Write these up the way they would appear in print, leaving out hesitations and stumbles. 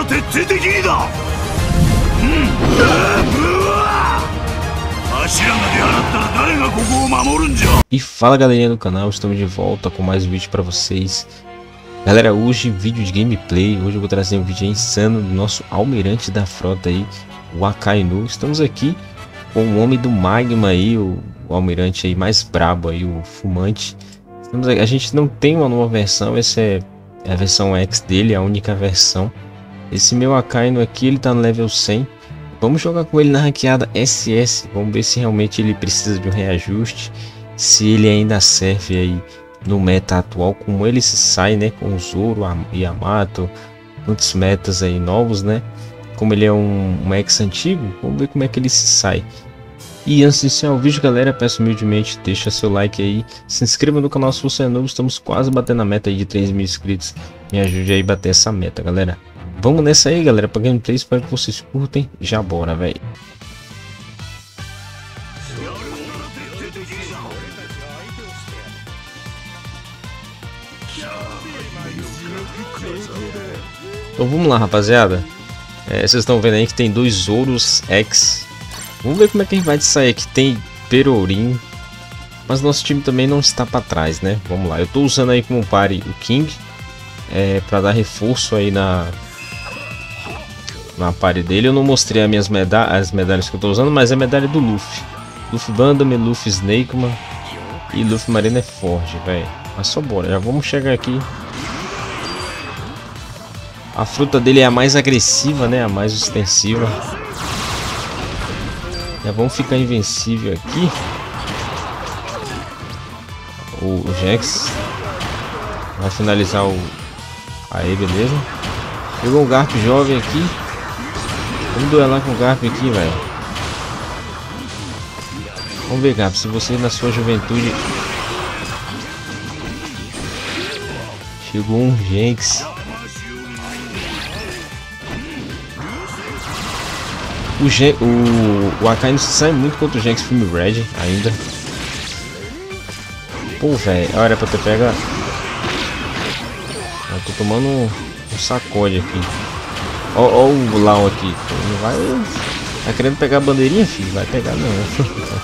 E fala galerinha do canal, estamos de volta com mais um vídeo para vocês. Galera, hoje vídeo de gameplay. Hoje eu vou trazer um vídeo insano do nosso almirante da frota aí, o Akainu. Estamos aqui com o homem do magma aí, o almirante aí mais brabo aí, o fumante. A gente não tem uma nova versão, essa é a versão X dele, a única versão. Esse meu Akainu aqui, ele tá no level 100. Vamos jogar com ele na ranqueada SS. Vamos ver se realmente ele precisa de um reajuste, se ele ainda serve aí no meta atual, como ele se sai, né, com o Zoro e Yamato, muitos metas aí novos, né? Como ele é um ex antigo, vamos ver como é que ele se sai. E antes de iniciar o vídeo, galera, peço humildemente, deixa seu like aí, se inscreva no canal se você é novo. Estamos quase batendo a meta aí de 3 mil inscritos. Me ajude aí a bater essa meta, galera. Vamos nessa aí, galera, para gameplay. Espero que vocês curtem. Já bora, velho. Então vamos lá, rapaziada. Vocês estão vendo aí que tem dois Zoros X. Vamos ver como é que a gente vai sair aqui. Tem Perorin, mas nosso time também não está para trás, né? Vamos lá. Eu estou usando aí como pare o King, para dar reforço aí na pare dele. Eu não mostrei as medalhas que eu estou usando, mas é a medalha do Luffy. Luffy Bandame, Luffy Snakeman e Luffy Marineford, velho. Mas só bora, já vamos chegar aqui. A fruta dele é a mais agressiva, né? A mais extensiva. Já vamos ficar invencível aqui. O Jax vai finalizar o... Aí, beleza. Pegou um Garp jovem aqui. Vamos duelar com o Garp aqui, velho. Vamos ver, Garp, se você na sua juventude... Chegou um Jax. O Akainu sai muito contra o Jax Film Red ainda. Pô, velho, era pra ter pega. Eu tô tomando um sacode aqui. Ó o Lau aqui. Não vai. Tá querendo pegar a bandeirinha, filho? Vai pegar não.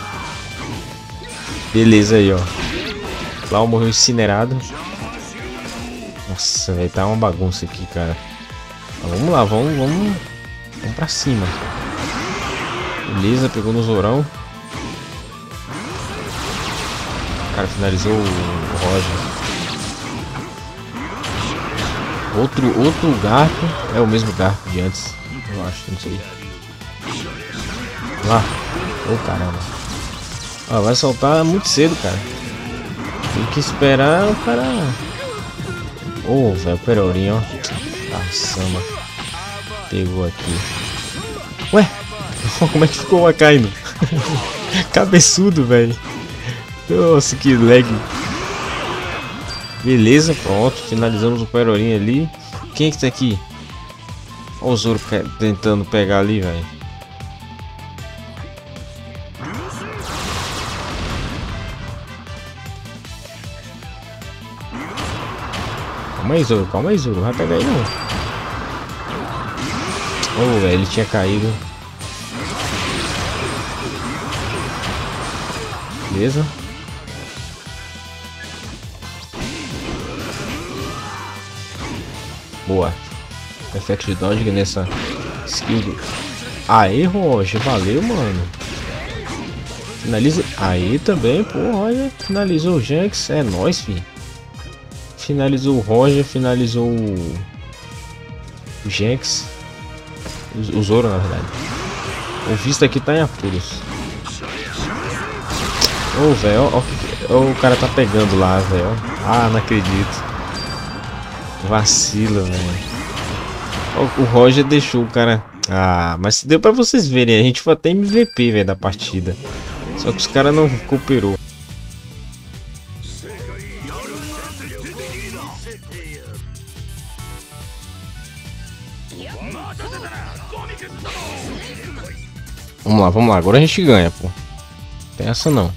Beleza aí, ó. Lau morreu incinerado. Nossa, velho, tá uma bagunça aqui, cara. Mas vamos lá, vamos pra cima. Beleza, pegou no Zorão. O cara finalizou o Roger. Outro Garp. É o mesmo Garp de antes, eu acho, não sei. Lá. Ô, caramba. Ó, vai soltar muito cedo, cara. Tem que esperar o cara. Ô, velho, o Perorin, ó. Caçamba. Pegou aqui. Ué? Como é que ficou o Akainu? Cabeçudo, velho. Nossa, que lag. Beleza, pronto. Finalizamos o Perorin ali. Quem é que tá aqui? Olha o Zoro tentando pegar ali, velho. Calma aí, Zoro. Vai pegar aí, não. Oh, velho, ele tinha caído. Beleza. Boa. Perfect dodge nessa skill do... Aê, Roger, valeu, mano. Finaliza. Aí também, pô, olha. Finalizou o Jax. É nóis, filho. Finalizou o Roger, finalizou o Jax. O Zoro, na verdade. O Vista aqui tá em apuros. Ô, velho, ó, o cara tá pegando lá, velho. Ah, não acredito. Vacila, velho. O Roger deixou o cara. Ah, mas deu pra vocês verem. A gente foi até MVP, velho, da partida. Só que os caras não cooperou. Vamos lá. Agora a gente ganha, pô. Tem essa não.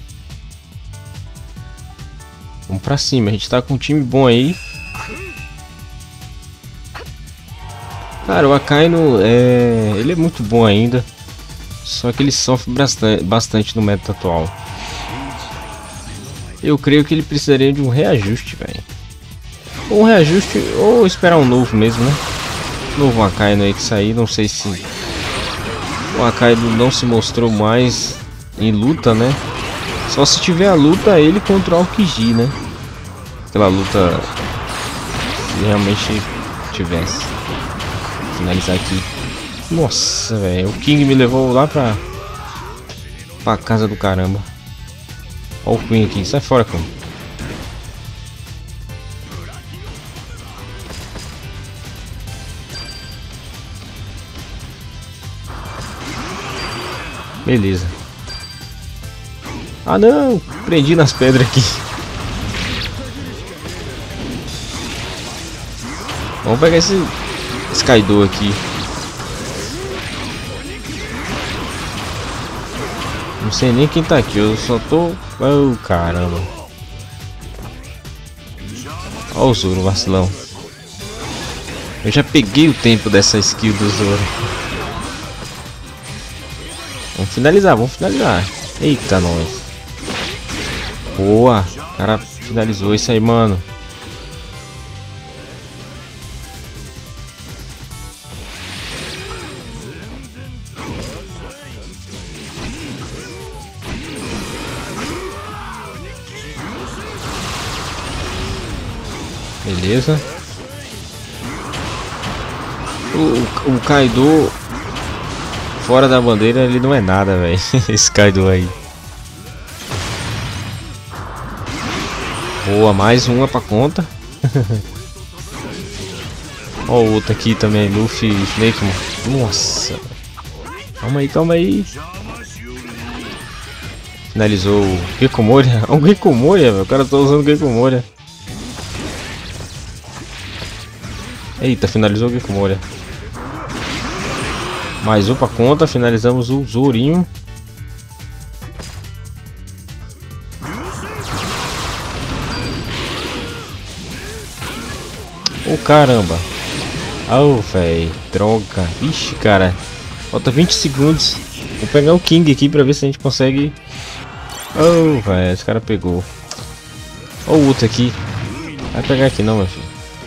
Vamos pra cima. A gente tá com um time bom aí. Cara, o Akainu ele é muito bom ainda, só que ele sofre bastante no meta atual. Eu creio que ele precisaria de um reajuste, velho. Ou um reajuste, ou esperar um novo mesmo, né? Novo Akainu aí que sair, não sei se o Akainu não se mostrou mais em luta, né? Só se tiver a luta ele contra o Aokiji, né? Aquela luta, se realmente tivesse. Vou finalizar aqui. Nossa, velho, o King me levou lá pra casa do caramba. Olha o Queen aqui, sai fora, Queen. Beleza. Ah não, prendi nas pedras aqui. Vamos pegar esse Kaido aqui. Não sei nem quem tá aqui, eu só tô... Oh, caramba. Olha o Zoro, vacilão. Eu já peguei o tempo dessa skill do Zoro. Vamos finalizar, vamos finalizar. Eita, nós. Boa, o cara finalizou isso aí, mano. Beleza. O Kaido fora da bandeira ele não é nada, velho. Esse Kaido aí. Boa, mais uma pra conta. Ó o outro aqui também, Luffy Snake, mano. Nossa. Calma aí, calma aí. Finalizou o Gekko Moria. O Gekko Moria, velho. O cara tá usando o Gekko Moria. Eita, finalizou o Gekko Moria. Mais um pra conta, finalizamos o Zorinho. Oh, caramba. Oh, velho. Droga. Ixi, cara. Falta 20 segundos. Vou pegar o King aqui pra ver se a gente consegue. Oh, velho. Esse cara pegou. Olha o outro aqui. Vai pegar aqui não, meu filho.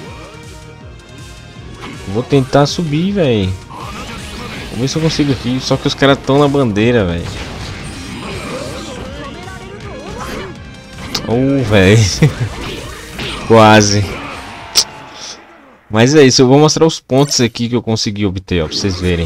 Vou tentar subir, velho. Vamos ver se eu consigo aqui. Só que os caras estão na bandeira, velho. Oh, velho. Quase. Mas é isso. Eu vou mostrar os pontos aqui que eu consegui obter, ó, pra vocês verem.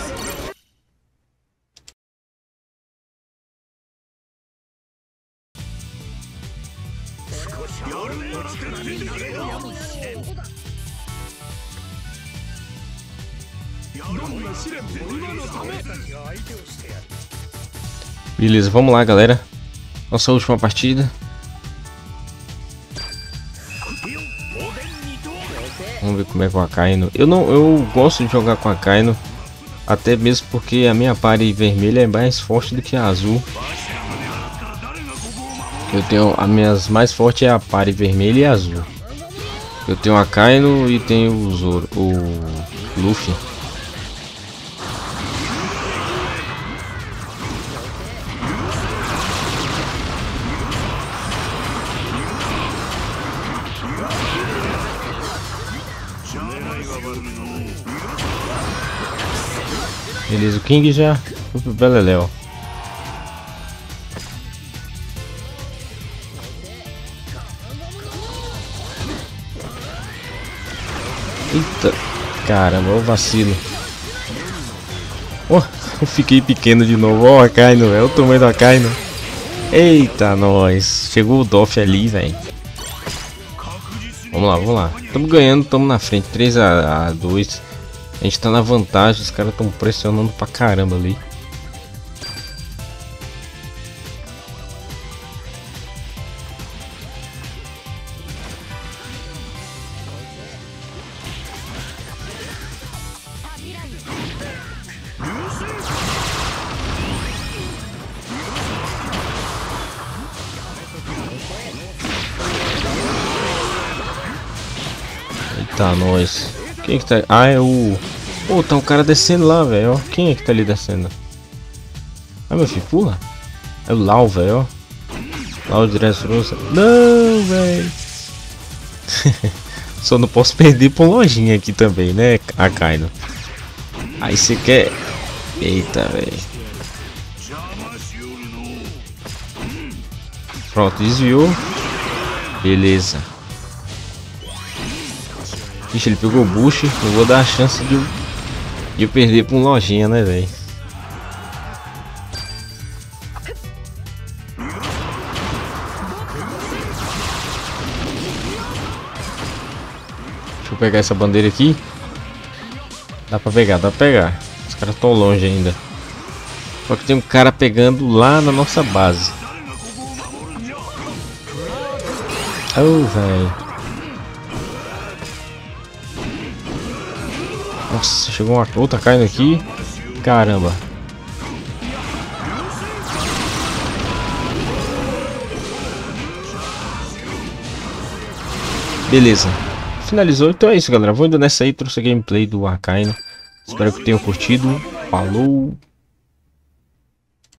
Beleza, vamos lá, galera. Nossa última partida. Vamos ver como é com a Akainu. Eu gosto de jogar com a Akainu, até mesmo porque a minha party vermelha é mais forte do que a azul. Eu tenho a minhas mais forte é a party vermelha e a azul. Eu tenho a Akainu e tenho o Zoro, o Luffy. Beleza, o King já foi pro Beleléu. Eita, caramba, o vacilo. Oh, eu fiquei pequeno de novo. Ó, a Akainu, é o tamanho da Akainu. Eita, nós. Chegou o Doff ali, velho. Vamos lá, vamos lá. Estamos ganhando, estamos na frente. 3-2. A gente tá na vantagem. Os caras estão pressionando pra caramba ali. Eita, nós. Quem que tá? Ah, é o Pô, tá um cara descendo lá, velho. Ó. Quem é que tá ali descendo? Ah, meu filho, pula. É o Lau, velho. Lau de Dressrosa. Não, velho. Só não posso perder pra lojinha aqui também, né, Akainu? Aí você quer... Eita, velho. Pronto, desviou. Beleza. Ixi, ele pegou o bush. Eu vou dar a chance de eu perder pra um lojinha, né, velho? Deixa eu pegar essa bandeira aqui. Dá pra pegar, dá pra pegar. Os caras estão longe ainda. Só que tem um cara pegando lá na nossa base. Oh, velho. Nossa, chegou uma outra caindo aqui. Caramba. Beleza. Finalizou. Então é isso, galera. Vou indo nessa aí. Trouxe a gameplay do Akainu. Espero que tenham curtido. Falou.